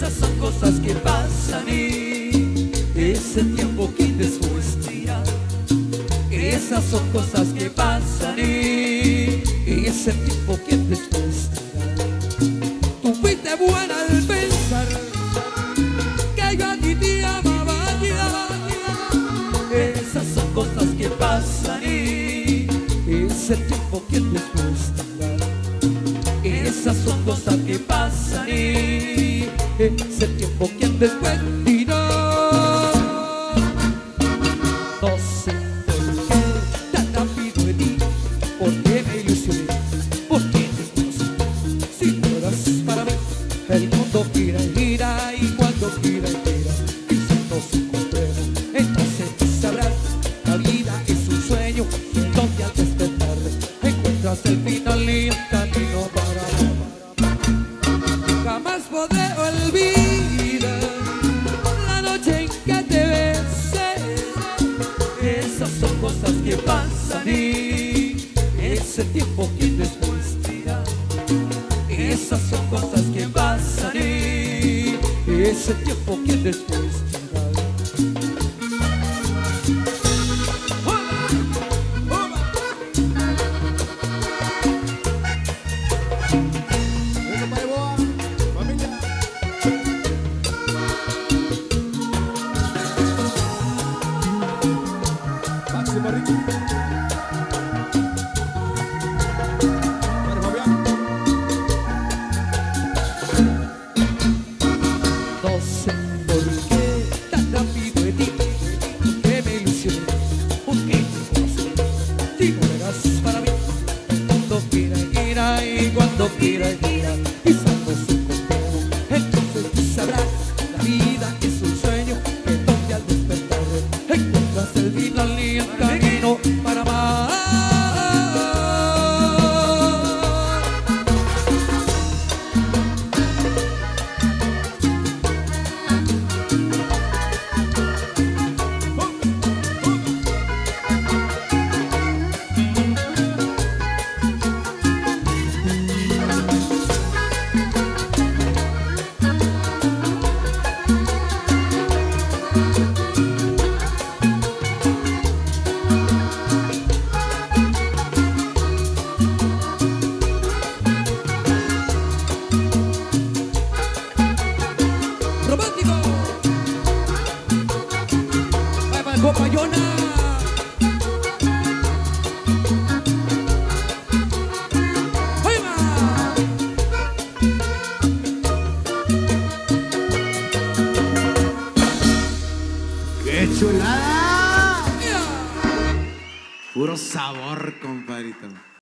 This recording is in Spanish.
Esas son cosas que pasan y ese tiempo que después dirá. Esas son cosas que pasan y ese tiempo que después dirá. Tú fuiste buena al pensar que yo a ti te amaba ya. Esas son cosas que pasan y ese tiempo que después dirá. Esas son cosas que pasan y ese tiempo que después dirá. No sé por qué tan rápido de ti, por qué me ilusioné, por qué te conocí. Si no eras para mí, el mundo gira y gira, y cuando gira y gira, quizás nos encontremos. Entonces sabrás, la vida es un sueño, donde al despertar encuentras el final y el camino para jamás podré olvidar la noche en que te besé. Esas son cosas que pasan y ese tiempo que después dirá. Esas son cosas que pasan y ese tiempo que después dirá. No sé por qué tan rápido de ti, por qué me ilusioné, por qué te conocí. Si no eras para mí, el mundo gira y gira, y cuando gira y gira, quizás nos encontremos. Entonces tú sabrás, la vida es un sueño, que donde al despertar encuentras el final y el camino para amar. Romántico, va para el Copayona. ¡Qué chulada! Puro sabor, compadrito.